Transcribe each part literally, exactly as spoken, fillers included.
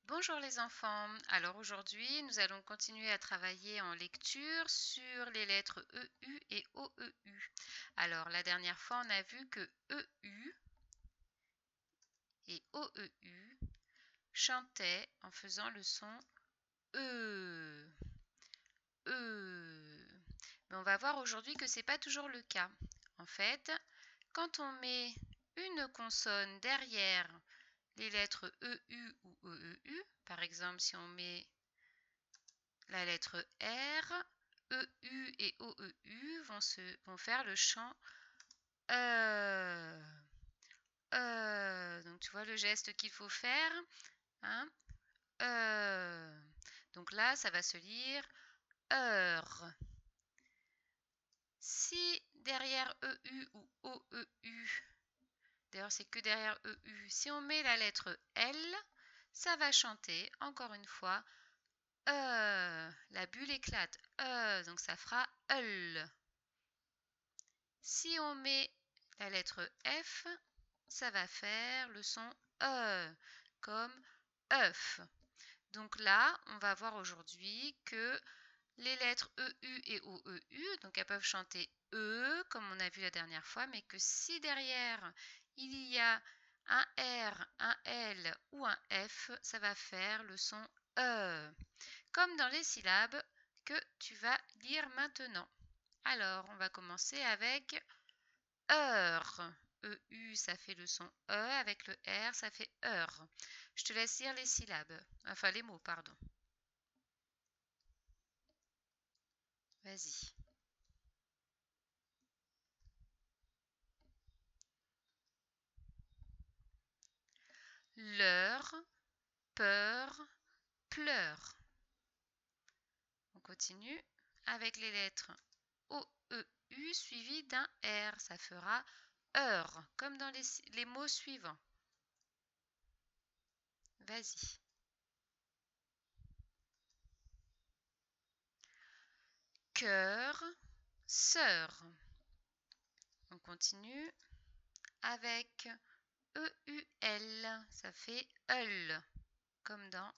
Bonjour les enfants, alors aujourd'hui nous allons continuer à travailler en lecture sur les lettres E U et O E U. Alors la dernière fois on a vu que E U et O E U chantaient en faisant le son E. E. Mais on va voir aujourd'hui que c'est pas toujours le cas. En fait, quand on met une consonne derrière les lettres E U ou O E U, par exemple si on met la lettre R, E U et O E U vont, se, vont faire le chant euh, euh. Donc tu vois le geste qu'il faut faire, hein, euh. Donc là, ça va se lire heure. Si derrière E U ou O E U, d'ailleurs c'est que derrière E U, si on met la lettre L, ça va chanter encore une fois Euh, la bulle éclate. Euh, donc ça fera L. Si on met la lettre F, ça va faire le son E, comme œuf. Donc là, on va voir aujourd'hui que les lettres E U et O E U, donc elles peuvent chanter E, comme on a vu la dernière fois, mais que si derrière il y a un R, un L ou un F, ça va faire le son E, comme dans les syllabes que tu vas lire maintenant. Alors, on va commencer avec heure. E U, ça fait le son E, avec le R, ça fait heure. Je te laisse lire les syllabes, enfin les mots, pardon. Vas-y. L'heure, peur, pleure. On continue avec les lettres O, E, U suivies d'un R. Ça fera heure, comme dans les, les mots suivants. Vas-y. Cœur, sœur. On continue avec E U L. Ça fait eul, comme dans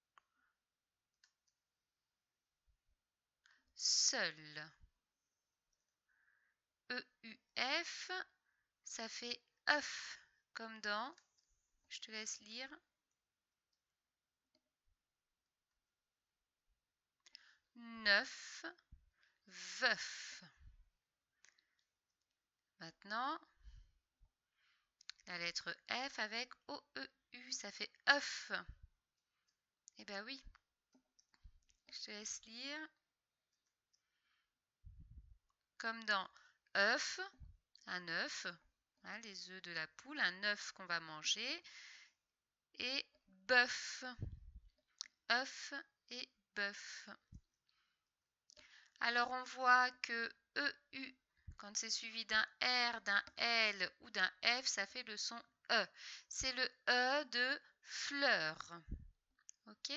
seul. E U F, ça fait œuf, comme dans, je te laisse lire, neuf, veuf. Maintenant, la lettre F avec O E U, ça fait œuf. Eh ben oui, je te laisse lire, comme dans œuf, un œuf, hein, les œufs de la poule, un œuf qu'on va manger, et bœuf, œuf et bœuf. Alors on voit que E U, quand c'est suivi d'un R, d'un L ou d'un F, ça fait le son E. C'est le E de fleur. Ok?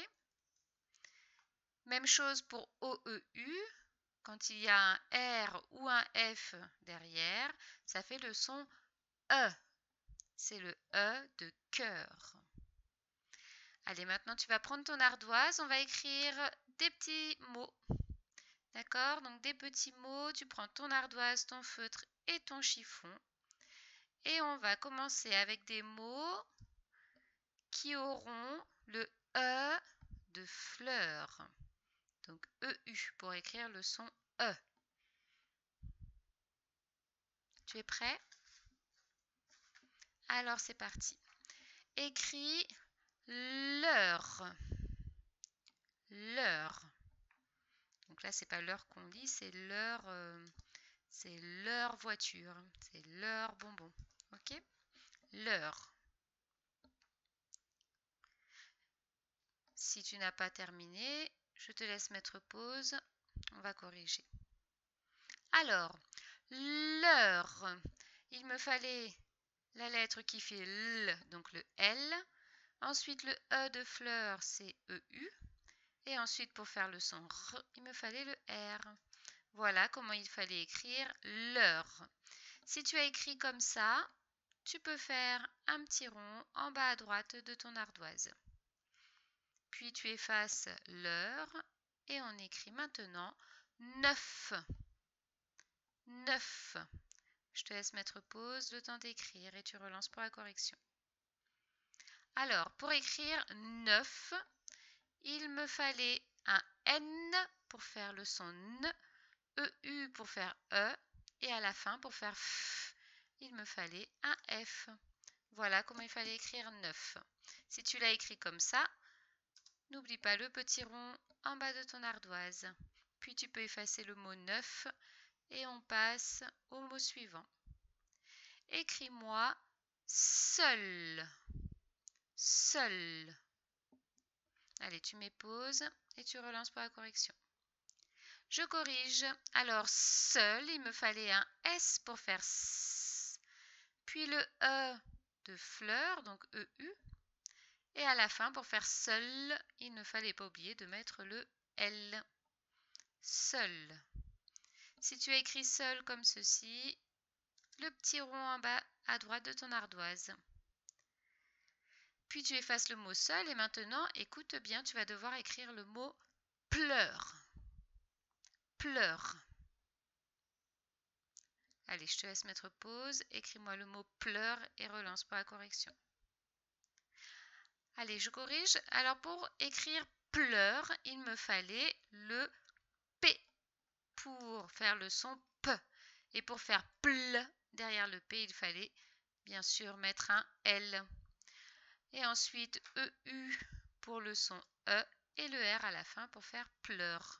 Même chose pour O E U. Quand il y a un R ou un F derrière, ça fait le son E. C'est le E de cœur. Allez, maintenant tu vas prendre ton ardoise, on va écrire des petits mots. D'accord? Donc des petits mots, tu prends ton ardoise, ton feutre et ton chiffon. Et on va commencer avec des mots qui auront le E de fleur. Donc E U pour écrire le son E. Tu es prêt? Alors c'est parti. Écris l'heure. L'heure. Donc là, c'est pas l'heure qu'on lit, c'est l'heure, euh, c'est l'heure voiture, c'est l'heure bonbon. Ok? L'heure. Si tu n'as pas terminé, je te laisse mettre pause. On va corriger. Alors, l'heure. Il me fallait la lettre qui fait L, donc le L. Ensuite, le E de fleur, c'est E U. Et ensuite, pour faire le son R, il me fallait le R. Voilà comment il fallait écrire l'heure. Si tu as écrit comme ça, tu peux faire un petit rond en bas à droite de ton ardoise. Puis tu effaces l'heure et on écrit maintenant neuf. neuf. Je te laisse mettre pause, le temps d'écrire et tu relances pour la correction. Alors, pour écrire neuf, il me fallait un N pour faire le son N, E U pour faire E, et à la fin, pour faire F, il me fallait un F. Voilà comment il fallait écrire neuf. Si tu l'as écrit comme ça, n'oublie pas le petit rond en bas de ton ardoise. Puis tu peux effacer le mot neuf et on passe au mot suivant. Écris-moi seul. Seul. Allez, tu mets pause et tu relances pour la correction. Je corrige. Alors, seul, il me fallait un S pour faire S. Puis le E de fleur, donc E U. Et à la fin, pour faire seul, il ne fallait pas oublier de mettre le L. Seul. Si tu as écrit seul comme ceci, le petit rond en bas à droite de ton ardoise. Puis tu effaces le mot seul et maintenant, écoute bien, tu vas devoir écrire le mot pleure. Pleure. Allez, je te laisse mettre pause, écris-moi le mot pleure et relance pour la correction. Allez, je corrige. Alors pour écrire pleure, il me fallait le P pour faire le son P. Et pour faire ple, derrière le P, il fallait bien sûr mettre un L. Et ensuite E U pour le son E et le R à la fin pour faire pleure.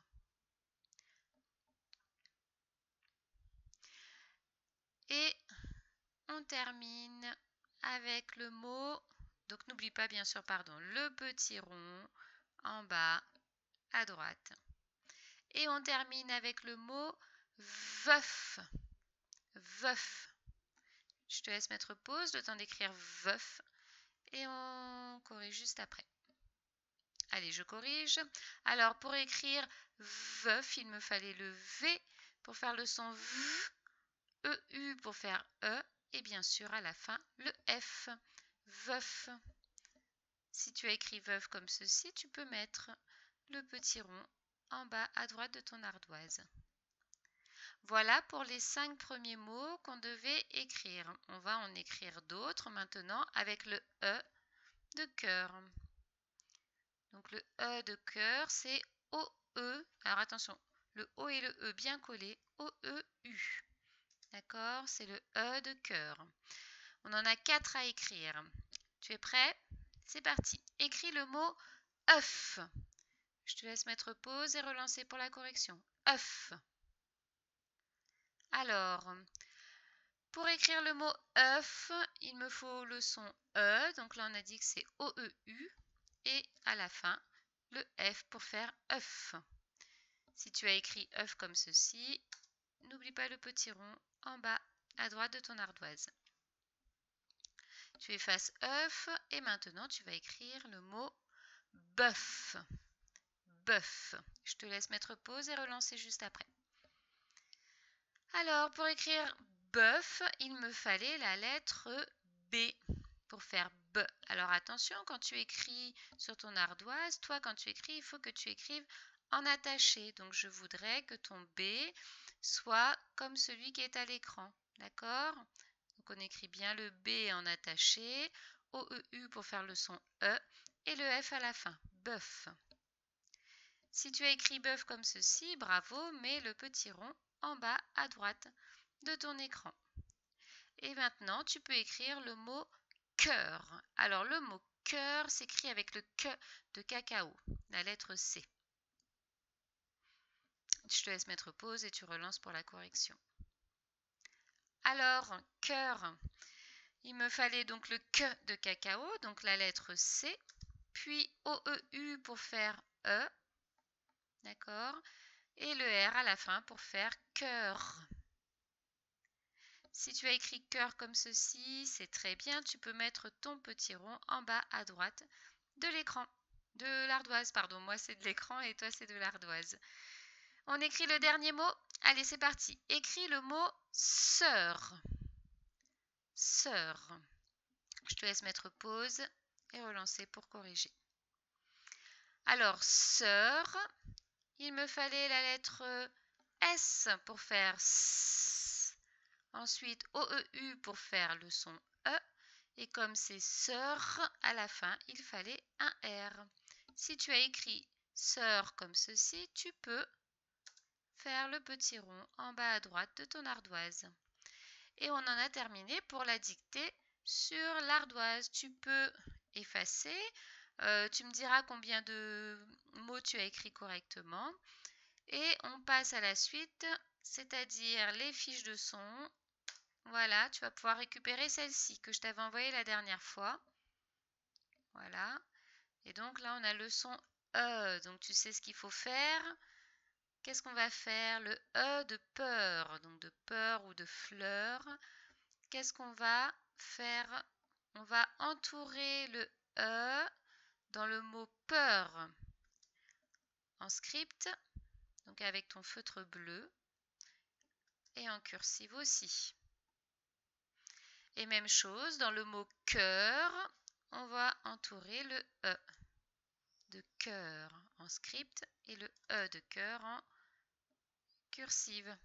Et on termine avec le mot, donc n'oublie pas bien sûr, pardon, le petit rond en bas à droite. Et on termine avec le mot veuf. Veuf. Je te laisse mettre pause, le temps d'écrire veuf. Et on corrige juste après. Allez, je corrige. Alors, pour écrire veuf, il me fallait le V pour faire le son V, E U pour faire E, et bien sûr, à la fin, le F. Veuf. Si tu as écrit veuf comme ceci, tu peux mettre le petit rond en bas à droite de ton ardoise. Voilà pour les cinq premiers mots qu'on devait écrire. On va en écrire d'autres maintenant avec le E de cœur. Donc le E de cœur, c'est O E. Alors attention, le O et le E bien collés, O E U. D'accord? C'est le E de cœur. On en a quatre à écrire. Tu es prêt? C'est parti. Écris le mot œuf. Je te laisse mettre pause et relancer pour la correction. œuf. Alors, pour écrire le mot œuf, il me faut le son E. Donc là, on a dit que c'est O E U. Et à la fin, le F pour faire œuf. Si tu as écrit œuf comme ceci, n'oublie pas le petit rond en bas à droite de ton ardoise. Tu effaces œuf et maintenant tu vas écrire le mot bœuf. Bœuf. Je te laisse mettre pause et relancer juste après. Alors, pour écrire bœuf, il me fallait la lettre B pour faire B. Alors attention, quand tu écris sur ton ardoise, toi quand tu écris, il faut que tu écrives en attaché. Donc je voudrais que ton B soit comme celui qui est à l'écran. D'accord? Donc on écrit bien le B en attaché, O E U pour faire le son E et le F à la fin. Bœuf. Si tu as écrit bœuf comme ceci, bravo, mets le petit rond en bas à droite de ton écran. Et maintenant, tu peux écrire le mot cœur. Alors, le mot cœur s'écrit avec le que de cacao, la lettre C. Je te laisse mettre pause et tu relances pour la correction. Alors, cœur, il me fallait donc le que de cacao, donc la lettre C, puis O E U pour faire E, d'accord, et le R à la fin pour faire cœur. Si tu as écrit cœur comme ceci, c'est très bien. Tu peux mettre ton petit rond en bas à droite de l'écran. De l'ardoise, pardon. Moi, c'est de l'écran et toi, c'est de l'ardoise. On écrit le dernier mot. Allez, c'est parti. Écris le mot sœur. Sœur. Je te laisse mettre pause et relancer pour corriger. Alors, sœur, il me fallait la lettre S pour faire S. Ensuite, O E U pour faire le son E. Et comme c'est sœur à la fin, il fallait un R. Si tu as écrit sœur comme ceci, tu peux faire le petit rond en bas à droite de ton ardoise. Et on en a terminé pour la dictée sur l'ardoise. Tu peux effacer. Euh, tu me diras combien de mots tu as écrit correctement. Et on passe à la suite, c'est-à-dire les fiches de son. Voilà, tu vas pouvoir récupérer celle-ci que je t'avais envoyée la dernière fois. Voilà. Et donc là, on a le son E. Donc tu sais ce qu'il faut faire. Qu'est-ce qu'on va faire? Le E de peur, donc de peur ou de fleur. Qu'est-ce qu'on va faire? On va entourer le E dans le mot peur en script, donc avec ton feutre bleu, et en cursive aussi. Et même chose, dans le mot cœur, on va entourer le E de cœur en script et le E de cœur en cursive.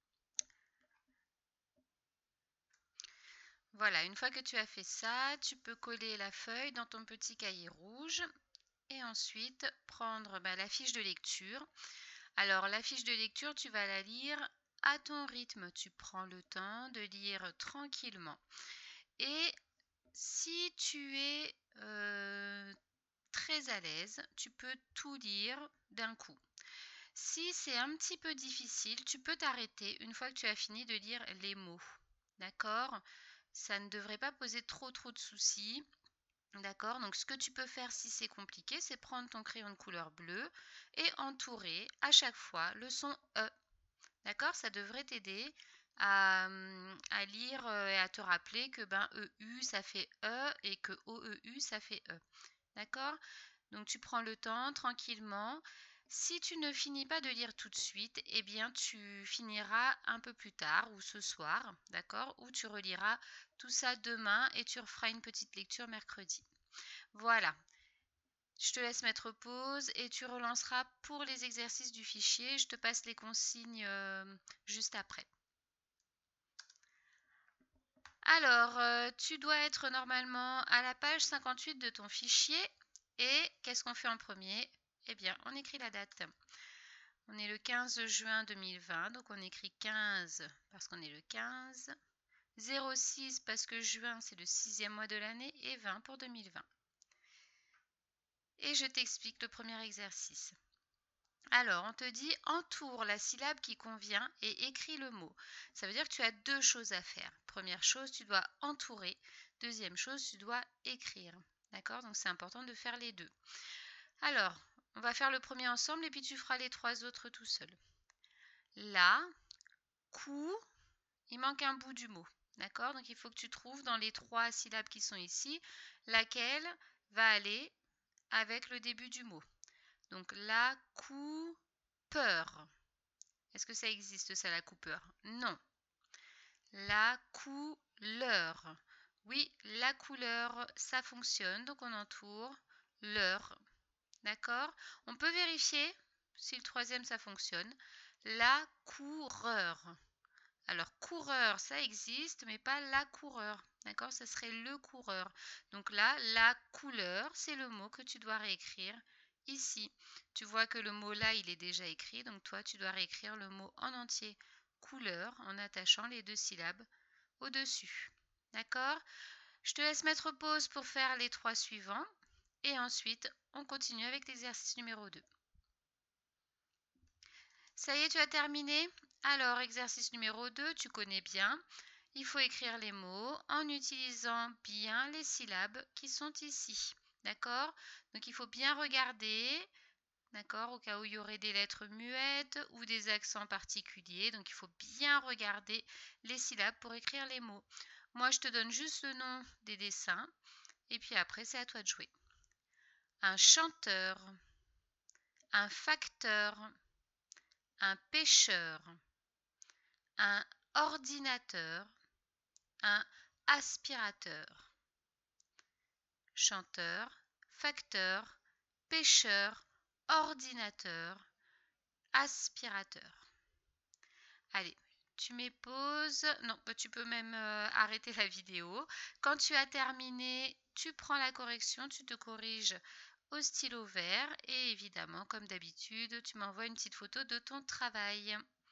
Voilà, une fois que tu as fait ça, tu peux coller la feuille dans ton petit cahier rouge et ensuite prendre bah, la fiche de lecture. Alors la fiche de lecture, tu vas la lire à ton rythme. Tu prends le temps de lire tranquillement. Et si tu es euh, très à l'aise, tu peux tout lire d'un coup. Si c'est un petit peu difficile, tu peux t'arrêter une fois que tu as fini de lire les mots. D'accord? Ça ne devrait pas poser trop trop de soucis. D'accord? Donc ce que tu peux faire si c'est compliqué, c'est prendre ton crayon de couleur bleue et entourer à chaque fois le son E. D'accord? Ça devrait t'aider à, à lire et à te rappeler que ben E U ça fait E et que O E U ça fait E. D'accord? Donc tu prends le temps tranquillement. Si tu ne finis pas de lire tout de suite, eh bien tu finiras un peu plus tard ou ce soir, d'accord? Ou tu reliras tout ça demain et tu referas une petite lecture mercredi. Voilà. Je te laisse mettre pause et tu relanceras pour les exercices du fichier. Je te passe les consignes euh, juste après. Alors, euh, tu dois être normalement à la page cinquante-huit de ton fichier. Et qu'est-ce qu'on fait en premier? Eh bien, on écrit la date. On est le quinze juin deux mille vingt, donc on écrit quinze parce qu'on est le quinze, zéro six parce que juin c'est le sixième mois de l'année et vingt pour deux mille vingt. Et je t'explique le premier exercice. Alors, on te dit entoure la syllabe qui convient et écris le mot. Ça veut dire que tu as deux choses à faire. Première chose, tu dois entourer. Deuxième chose, tu dois écrire. D'accord? Donc c'est important de faire les deux. Alors, on va faire le premier ensemble et puis tu feras les trois autres tout seul. La, cou, il manque un bout du mot. D'accord? Donc il faut que tu trouves dans les trois syllabes qui sont ici, laquelle va aller avec le début du mot. Donc la, cou, peur. Est-ce que ça existe ça, la coupeur? Non. La couleur. Oui, la couleur, ça fonctionne. Donc on entoure l'heure. D'accord? On peut vérifier si le troisième ça fonctionne. La coureur. Alors coureur, ça existe, mais pas la coureur. D'accord? Ça serait le coureur. Donc là, la couleur, c'est le mot que tu dois réécrire ici. Tu vois que le mot là, il est déjà écrit. Donc toi, tu dois réécrire le mot en entier. Couleur, en attachant les deux syllabes au-dessus. D'accord? Je te laisse mettre pause pour faire les trois suivants. Et ensuite, on continue avec l'exercice numéro deux. Ça y est, tu as terminé? Alors, exercice numéro deux, tu connais bien. Il faut écrire les mots en utilisant bien les syllabes qui sont ici. D'accord? Donc, il faut bien regarder, d'accord, au cas où il y aurait des lettres muettes ou des accents particuliers. Donc, il faut bien regarder les syllabes pour écrire les mots. Moi, je te donne juste le nom des dessins et puis après, c'est à toi de jouer. Un chanteur, un facteur, un pêcheur, un ordinateur, un aspirateur. Chanteur, facteur, pêcheur, ordinateur, aspirateur. Allez, tu mets pause. Non, bah, tu peux même euh, arrêter la vidéo. Quand tu as terminé, tu prends la correction, tu te corriges au stylo vert et évidemment, comme d'habitude, tu m'envoies une petite photo de ton travail.